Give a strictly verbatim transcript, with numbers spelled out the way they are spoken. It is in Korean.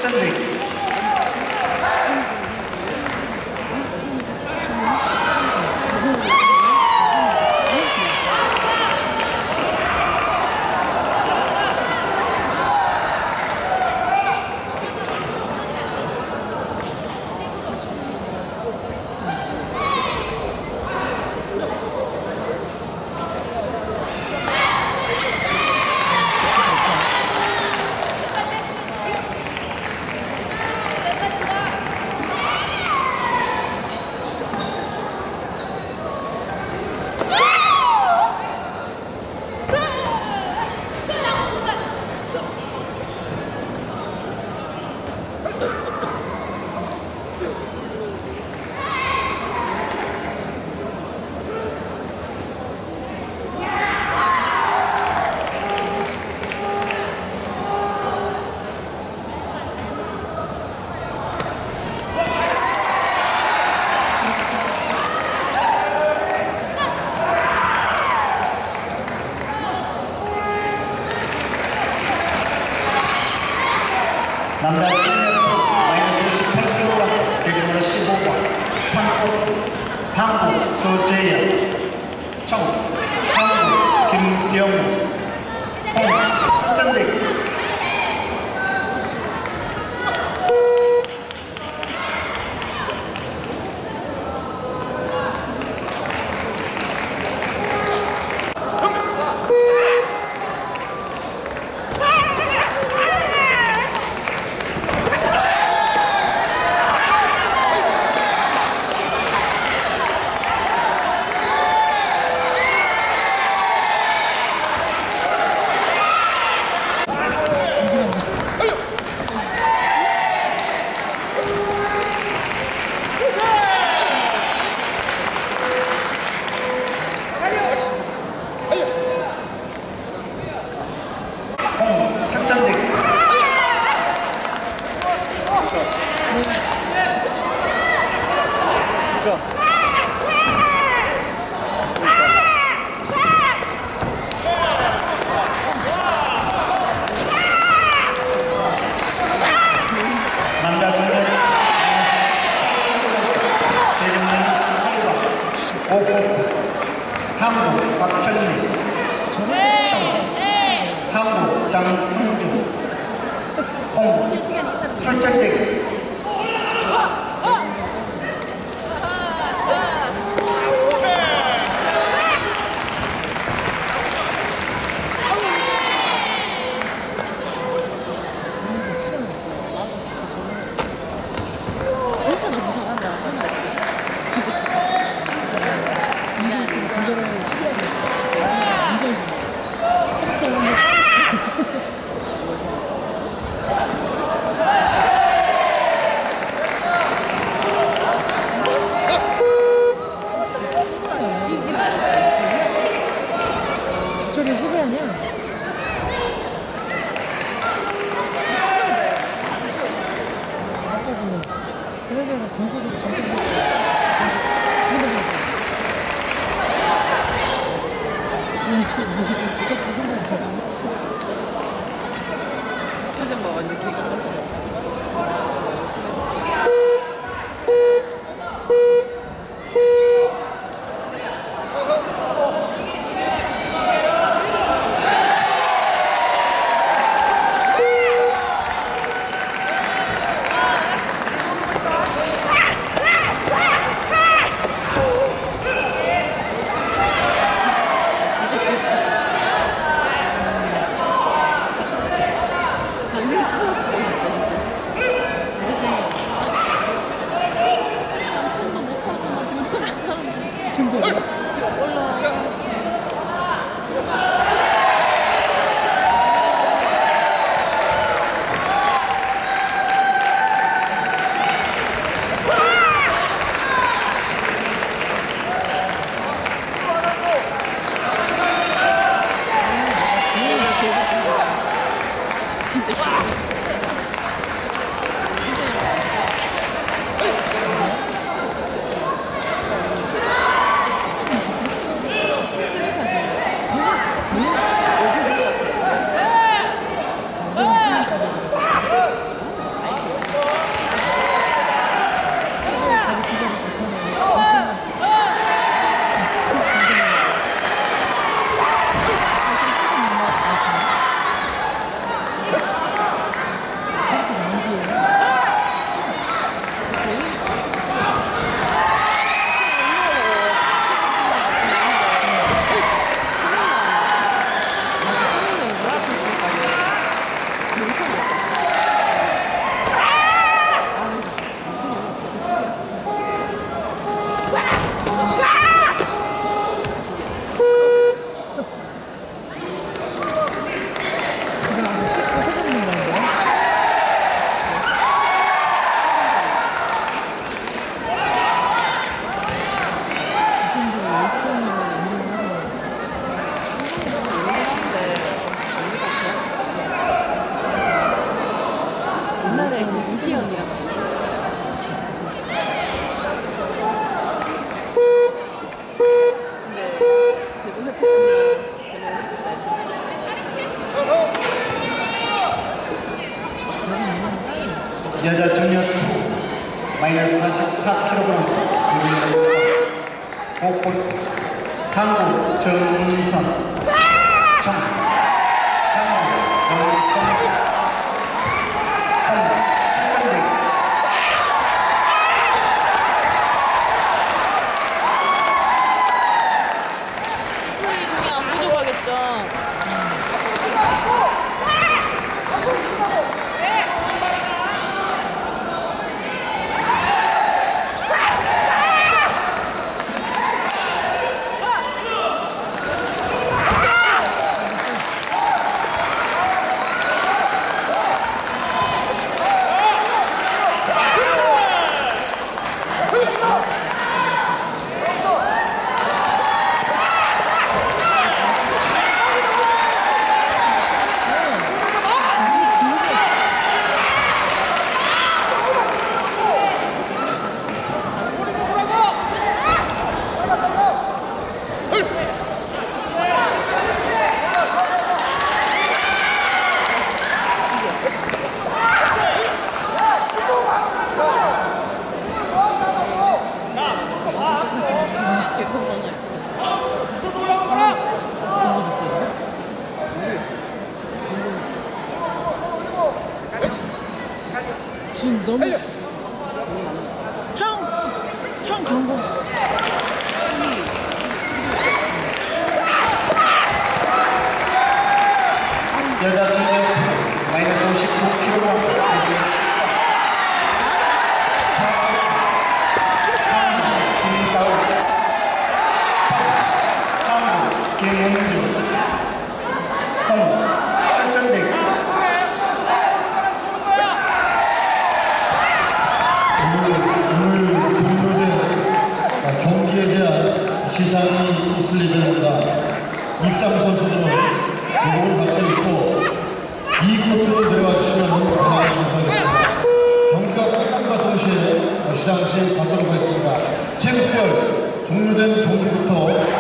출전되기. 남자 시니어 마이너스 십팔 킬로그램 대결로 십오 번 상호 한국 조재현 청 한국 김영우 홍 출전되기. 남자 중에 한국 박철리 청 한국 장승주 홍 출전되기. 진짜 너무 이상한다. 주철이 후배 아니야? 그래서 동서도 감독 수정 봐 완전 개그 같아. 사십사 킬로그램 복부 한국 정선 정 한국 정선 한 출전대 플레이 중에 안 부족하겠죠? 지금 너무 청! 청 경고. 여자 중에 마이너스 오십구 킬로그램 한국 김다우 청 한국 김현주 홍 출전대 오늘 종료된 경기에 대한 시상이 있을 예정입니다. 입상 선수들은 주목을 갖춰 있고 이 코트로 들어와 주시면 가장 감사하겠습니다. 경기가 끝남과 동시에 시상식 받도록 하겠습니다. 체급별 종료된 경기부터